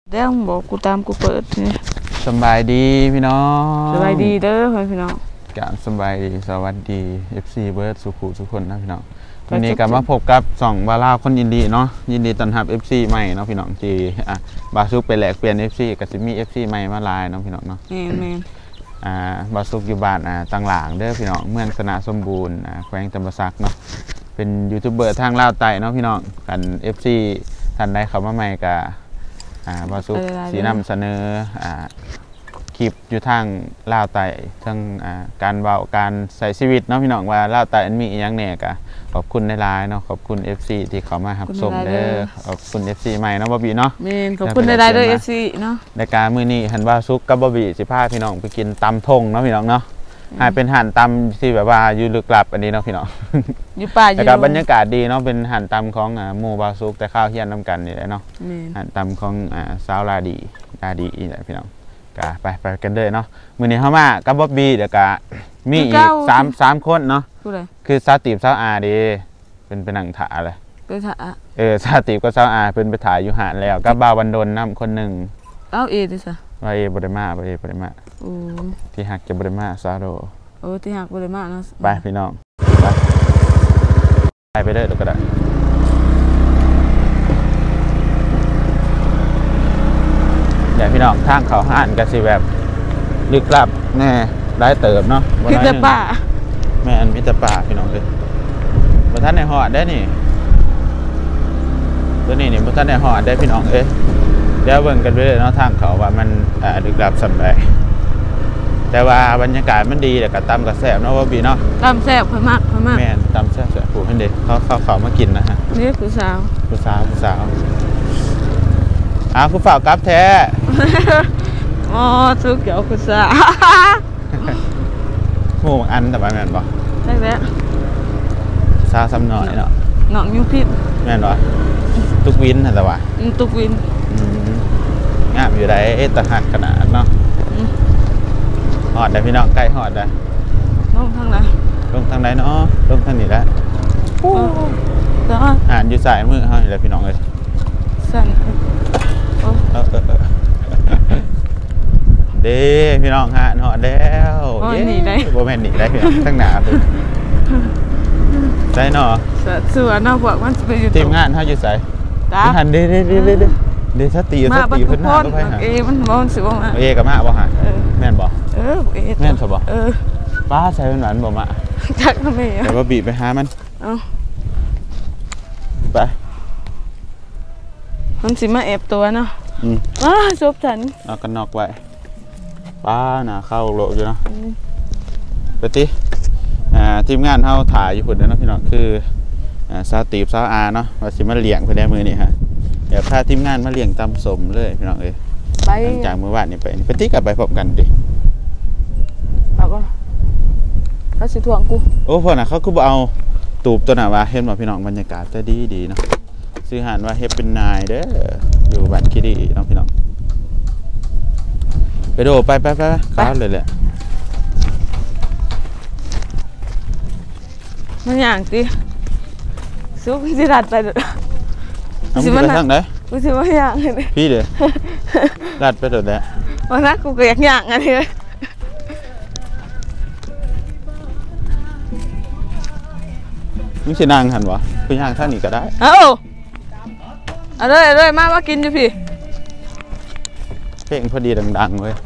เดี๋ยวบอกกูตามกูเปิดนี่สบายดีพี่น้องสบายดีเด้อพี่น้องการสบายดีสวัสดี FC เบิร์ดสุขุทุกคนนะพี่น้องวันนี้กลับมาพบกับ2บาร่าคนยินดีเนาะยินดีต้อนรับ FC ใหม่เนาะพี่น้องที่บาซุกไปแลกเปลี่ยน FC กับสิมี FC ใหม่มาลายเนาะพี่น้องเนาะแม่บาซุกอยู่บ้านต่างหลางเด้อพี่น้องเมืองสนะสมบูรณ์แขวงจำปาสักเนาะเป็นยูทูบเบอร์ทางลาวใต้เนาะพี่น้องกัน FC ท่านใดเข้ามาใหม่กับบาซุกสีนำเสนอคลิปอยู่ทางลาวใต้ทั้งการเบาการใส่ชีวิตเนาะพี่น้องว่าลาวใต้มีอย่างแน่กะขอบคุณในไลน์เนาะขอบคุณ FC ที่เขามารับชมเด้อขอบคุณ FC ใหม่เนาะบอบบี้เนาะขอบคุณในไลน์ด้วย FC เนาะในการมื้อนี้หันว่าซุกกับบอบบี้สิพาพี่น้องไปกินตำทงเนาะพี่น้องเนาะหายเป็นหั่นตำที่แบบว่าอยู่ลึกลับอันนี้เนาะพี่น้องอยู่ป่าอยู่แต่ก็บรรยากาศดีเนาะเป็นหั่นตำของหมู่บาซุกแต่ข้าวเฮียนน้ำกันนี่แหละเนาะหั่นตำของสาวลาดีนี่แหละพี่น้องไปกันเลยเนาะมื้อนี้เฮามากับบอบบี้เดี๋ยวก็มีอีก3คนเนาะคือซาติบซาอาดีเป็นนั่งถ่าเลยเป็นถ่าซาติบก็ซาอาเป็นไปถ่ายอยู่หาดแล้วกับบาววันดนนำคนหนึ่งดิซะว่าบริมาที่หักจะบริมาซาโดที่หักบริมาเนาะไปพี่น้องไปเลยเดี๋ยวก็ได้เดี๋ยวพี่น้องทางเขาห่านกันสิแบบลึกลับแน่ได้เติบเนาะพิจป่าแม่นพิจป่าพี่น้องเลยบนท่านในหอดได้นี่ตัวนี้บนท่านในหอดได้พี่น้องเดี๋ยวเบิ่งกันไปเลยเนาะทางเขาว่ามันลึกลับสำไรแต่ว่าบรรยากาศมันดีแต่กับตำกับแซ่บเนาะว่าบีเนาะตำแซ่บพมากแม่นตำแซ่บผูกให้เด็กเขามากินนะฮะนี่ผู้สาวผู้สาวผู้ฝ่าวกับแท้ซุกเกี่ยวผู้สาวหมูอันแต่ว่าแม่นบ่ใช่แล้วซาซ้ำหน่อยเนาะหนองยุ่งพิษแม่นบ่ตุกวินแต่ว่าตุกวินงามอยู่ได้ตะหักขนาดเนาะหอดได้พี่น้องใกล้หอดได้ลงทางไหนเนาะลงทางนี้แล้วอยู่สายมือเฮานี่แหละพี่น้องเลยสั่นเด้พี่น้องหอดแล้วหนีได้บ่แม่นหนีได้พี่น้องทั้งหนาเลยใช่เนาะเสือเนาะพวกมันไปอยู่ทีมงานเฮาอยู่ไสหันเด้สติเพิ่นหน้าก็ไปหามันสิบ่มากับมาบ่ฮะแม่นบ่แม่นซะบ่ป้าใส่หวานบ่มาจักทำไมแต่ว่าบีบไปหามันไปมันสิมาแอบตัวเนาะซบฉันเอากันนอกไว้ป้าน่ะเข้าโลอยู่เนาะไปติทีมงานเฮาถ่ายอยู่พุ่นเนาะพี่น้องคือซาติบซาอาเนาะว่าสิมาเลี้ยงเพิ่นได้มื้อนี้ฮะเดี๋ยวพาทีมงานมาเลี้ยงตำสมเลยพี่น้องไปจากมื้อวานนี่ไปติกับไปพบกันดิเอาบ่เขาสิทวงกูพ่อน่ะเขาคือบ่เอาตูบตัวน่ะว่าเห็นบ่พี่น้องบรรยากาศจะดีเนาะซื้อหานว่าเฮ็ดเป็นนายเด้ออยู่บ้านคิดีเนาะพี่น้องไปโดไปข้าวเลยแหละมันอย่างติซุกสิรัดไปเด้อสิมันทางไหนกูสิว่าอย่างเลยพี่เด้อรัดไปเด้อแหละวันนั้นกูก็อยากอย่างอันนี้มึงสินางหันวะไปย่างท่านี้ก็ได้เอาเลยมากินอยู่พี่เพลงพอดีดังๆเว้ย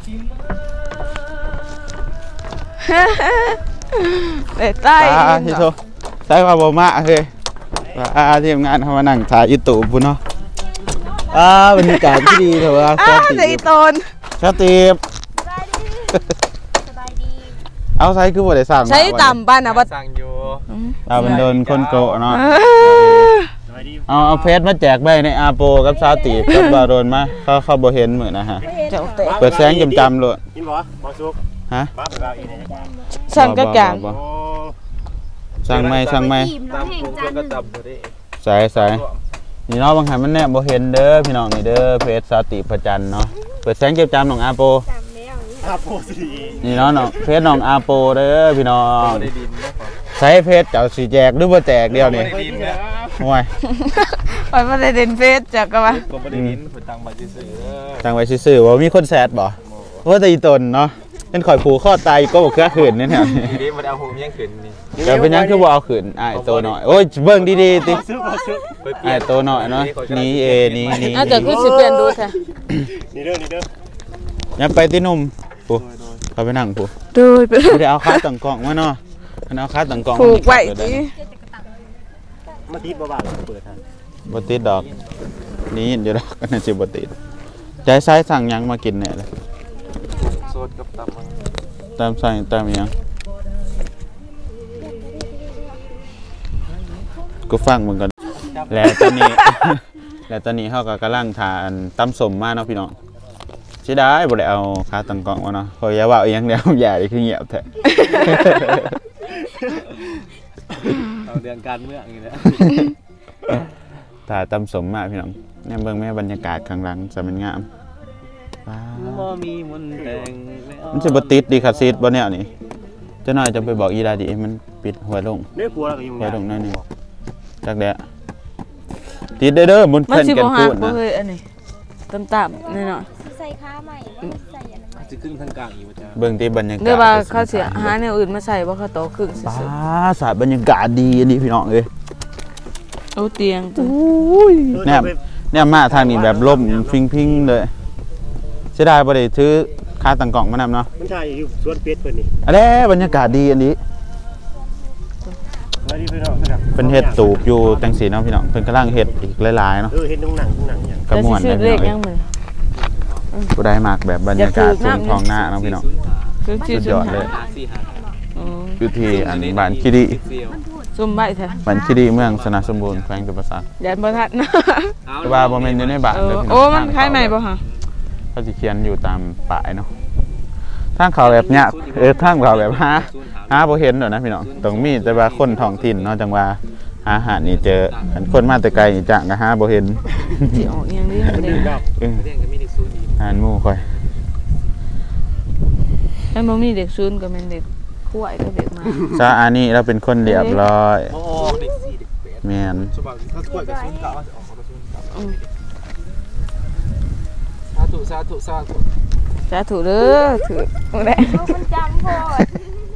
เด็ดใต้ที่โตใต้ว่าบ่มาเฮ้ยทีมงานเขามานั่งถ่ายยูทูบพุ่นเนาะบรรยากาศที่ดีเถอะว่าชาติบเอาใส่คือบ่ได้สั่งใช้ต่ำบ้านนะว่าสั่งอยู่มันโดนคนโกะเนาะเอาเพชรมาแจกใบในอาโปกับซาติกับบาโรนมาเขาบ่เห็นเหมือนนะฮะเปิดแสงจำเลยกินบ่บ่ซุกฮะสั่งก็จางสั่งไหมใส่นี่เนาะบางหันมันแนบบ่เห็นเด้อพี่น้องนี่เด้อเพชรซาติพระจันทร์เนาะเปิดแสงจำของอาโปนี่เนาะเพชรน้องอาโปเด้อพี่น้องใส่เพชรเจ้าสีแจกหรือว่าแจกเดียวนี่ห่วยไปบ่ได้เด่นเฟซจักก็ว่าผมบ่ได้ยินเพิ่นตั้งไว้ซื่อๆตั้งไว้ซื่อๆว่ามีคนแซดบ่ว่าแต่อีตนเนาะเป็นข่อยผูข้อตายก็บ่เครือขืนนี่แถวนี้ทีนี้มันเอาหูยังขึ้นนี่แต่เป็นหยังคือบ่เอาขืนอ้ายโตหน่อยโอ้ยเบิ่งดีๆติไปเปลี่อ้ายยนโตหน่อยเนาะนี่นี่อาจจะคือสิเปลี่ยนดูแท้นี่เด้ออย่าไปติหนุ่มผู้เขาไปนั่งผู้โดยบ่ได้เอาขาตั้งกล้องมาเนาะคันเอาขาตั้งกล้องผูกไว้ติมาติดบ่บาดเปิดฮะบ่ติดดอกนี่เดี๋ยวดอกอันนั้นสิบ่ติดใจซ้ายสั่งหยังมากินเนี่ยเลยโซดกับตับมันตามสั่งตามหยังกูฟังมึงก่อนแล้วตอนนี้ แล้วตอนนี้เฮาก็กำลังทานตำส้มมาเนาะพี่น้องสิได้บ่ได้เอาขาตั้งกล้องมาเนาะเพราะอย่าว่าอีหยังแล้ว อย่าได้คือเงียบแท้เอาเรื่องการเมืองนี่แหละถ่ายตำสมมากพี่น้องเนี่ยเบิ่งแม่บรรยากาศข้างหลังจะเป็นงามว้าวบ่มีมนต์แต่งมันจะบ่ติดดีคาซีดบ่แนวนี้เจ้าหน่อยจะไปบอกอีดาดิมันปิดหัวลงเด้อกลัวแล้วก็ยุ่งหัวลงหนั่นนี่จักแดะติดเด้อๆบนมันเพิ่นสิกันบ่หัพูกดบ่นะเฮ้ยอันนี้ตำๆนี่เนาะใส่ขาใหม่บ่ใส่อันนั้นใหม่สิขึ้นทางกลางอีกว่าจ้าเบิ่งที่บรรยากาศเดี๋ยวว่าเขาสิหาแนวอื่นมาใส่บ่เขาต่อครึ่งซื่ป้าอสาดบรรยากาศดีอันนี้พี่น้องเอ้ยๆเอาเตียงจ้ะเนี่ยมาทางนี้แบบล่มพิงๆเลยเสียดายบ่ได้ถือค่าตั้งกล่องมานำเนาะมันใช่อยู่สวนเป็ดเพิ่นนี่อันนี้บรรยากาศดีอันนี้ว่าดีเพิ่นเนาะครับเป็นเฮ็ดตูบอยู่จังสีเนาะพี่น้องเพิ่นกำลังเฮ็ดอีกหลายๆเนาะเฮ็ดตรงหนังอย่างกระม่วนแล้วสิเลยซื้อเลพี่ขน้องยังมื้อผู้ใดมักแบบบรรยากาศทุ่งทองหน้าเนาะพี่น้องคือสุดยอดเลยอ๋ออยู่ที่อันบ้านคิริซุ่มไว้แท้บ้านคิริเมืองสนาสมบูรณ์แขวงตุปสักยันบ่ทันนะแต่ว่าบ่แม่นอยู่ในบ้านเอเด้ออพี่น้องโอ้มันคล้ายใหม่บ่ฮะเขาสิเขียนอยู่ตามป้ายเนาะทางเขาแบบเนี้ยทางเขาแบบหาบ่เห็นดอกนะพี่น้องต้องมีแต่ว่าคนท้องถิ่นเนาะจังว่าหาอาหารนี่เจออันคนมาแต่ไกลนี่จังก็หาบ่เห็นสิออกอีหยังดีมันดื่มได้แล้วเออเรื่องก็มีเด็กซูนอีกอาหารหมู่ค่อยถ้าบ่มีเด็กซูนก็แม่นเด็กขวายก็เด็กมาซาอานี่เราเป็นคนเรียบร้อยโอ้เด็ก4เด็ก8 แม่นสบายถ้าถ้วยกับซูนกะว่าสิออกกับซูนกะอืมสาธุสาธุสาธุสาธุเด้อถือบ่ได้เอามันจำโพด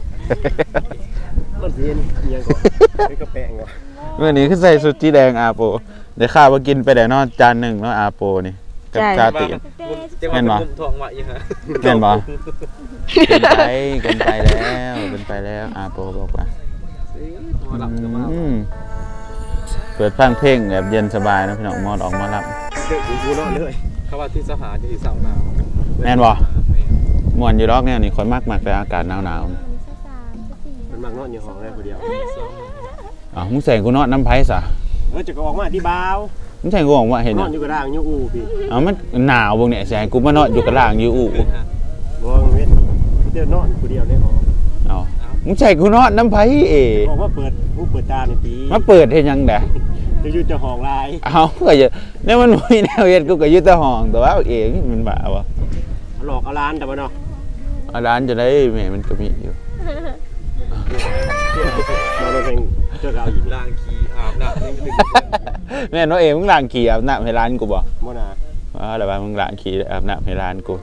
มันสิเห็นอีหยังก่อนเด็กกระแปงก่อนเมื่อนี้คือใส่สุดสีแดงอาโปเดี๋ยวข้าวมากินไปแต่นอนจานหนึ่งเนาะอาโปนี่กับจาติจังหวะมันท้องว่าอีหะแม่นบ่เกินไปแล้วอาโปบอกว่าหัวหลับก็มาเปิดฟังเพลงแบบเย็นสบายนะพี่น้องมอดออกมารับเด็กกูเนาะเลยเขาว่าที่สหาจะที่เสาหนาวแม่นบ่ม่วนอยู่ดอกแนวนี้คนมากแต่อากาศหนาว 3 4 มันมักนอนอยู่ห้องได้คนเดียวๆอ้าวมึงใส่กูนอนน้ำไผซะจะก็ออกมาที่บ้าวมึงใส่กูบอกว่าเห็นนออ่ะนอยู่กระด้างอยู่อูพี่เอามันหนาวบ่เนี่ยสิให้กูมานอนอยู่กับล่างอยู่อู่บ่เว้นเดี๋ยวนอนผู้เดียวในห้องเอามึงใส่กูนอนน้ำไผเอบอกว่าเปิดตาในปีมาเปิดเฮ็ดหยังเด้จะอยู่เจ้าของลายเอาก็อย่าเนี่ยมันบ่มีแนวเฮ็ดกูก็อยู่แต่ห้องแต่ว่าเองมันบ้าวะหลอกเอาร้านแต่ว่าเนาะเอาร้านจะได้แม่มันก็มีอยู่เราเป็นเจ้าเราอีกล้างขี้อาบน้ำนี่ดึกแม่นว่าเองมึงล้างขี้อาบน้ำให้ร้านกูบ่บ่นาว่าแต่ว่ามึงล้างขี้อาบน้ำให้ร้านกู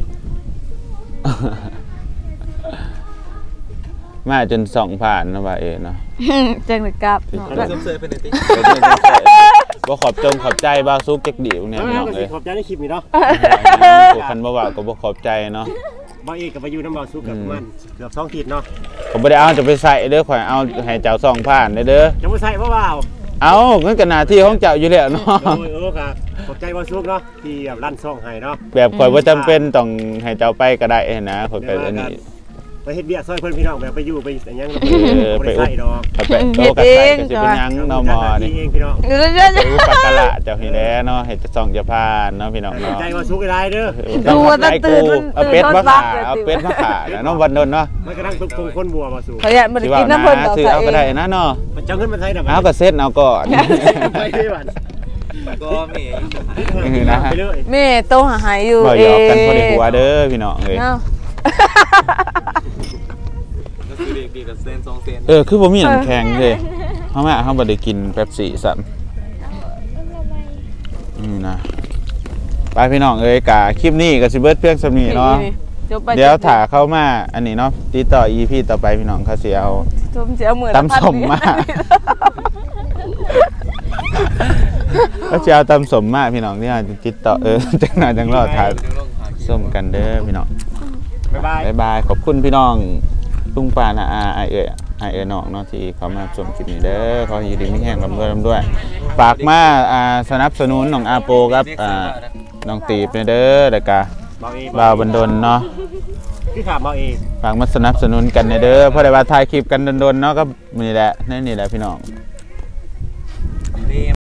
มาจนส่องผ่านนะว่าเองเนาะแจ้งเลยกลับเนาะเราเสริมเป็นไงติบ่ขอบใจบ่าวซุกเจ๊กดิวเนี่ยพี่น้องเอ้ยขอบใจในคลิปนี้เนาะคันบ่ว่าก็บ่ขอบใจเนาะบ่เอกกับไปอยู่น้ำบ่าวสู้กับมันเกือบ2ขีดเนาะผมบ่ได้เอาจะไปใส่เด้อข่อยเอาให้เจ้าส่องผ่านเด้อจะมาใส่บ่าวเอางั้นก็หน้าที่ของเจ้าอยู่แล้วเนาะค่ะขอบใจบ่าวสู้เนาะที่แบบลั่นซ่องให้เนาะแบบข่อยบ่จำเป็นต้องให้เจ้าไปก็ได้นะข่อยไปอันนี้ไปเฮ็ดเบี้ยซอยเพิ่นพี่น้องแบบไปอยู่ไปอันยังไปใส่ดอกไปโตกับใส่ก็สิเป็นหยังเนาะหมอนี่เองพี่น้องเดี๋ยวไปอุปการะเจ้านี่แหละเนาะให้ส่องจะผ่านเนาะพี่น้องเนาะใจบ่าวสู้ก็ได้เด้อต้องขอบใจกูเอาเป็ดมาขาเอาเป็ดมาขาเนาะวันนนเนาะมันกำลังตรงคนบัวบ่าวสู้เขาอยากมากินน้ำเพิ่นดอกซื้อเอาก็ได้นะเนาะมันจะเงินมาใช้ดอกเอาก็เซ็ตเอาก่อนไปได้บัดก็มีไปเลยแม่โตหาหายอยู่บ่หยอกกันพอดีหัวเด้อพี่น้องเอ้ยเนาะก็คือเด็กๆกับเซน2 เซนคือบ่มีน้ำแข็งเลยเฮามาเฮาบ่ได้กินเป๊ปซี่ซ้ํนะไปพี่น้องเอ้ยกะคลิปนี้ก็สิเบิดเพียงสำนีเนาะเดี๋ยวไปเดี๋ยวถ่าเข้ามาอันนี้เนาะติดต่อ EP ต่อไปพี่น้องเขาสิเอาทุ่มเสียหมื่นตำสมมาก็จะเอาตำสมมาพี่น้องเนี่ยติดต่อจังหน่อยจังรอดถ่ายส้มกันเด้อพี่น้องบ๊ายบายบ๊ายบายขอบคุณพี่น้องลุงปานะไอเอ๋น้องเนาะที่เขามาชมคลิปนี้เด้อเขาอยู่ดีไม่แห้งลำด้วยฝากมาสนับสนุนน้องอาโปกับน้องตีบเด้อเด็กกะบ่าวบันดลเนาะพี่ขาบมาเองฝากมาสนับสนุนกันเด้อเพราะได้ว่าถ่ายคลิปกันดนๆเนาะก็นี่แหละพี่น้อง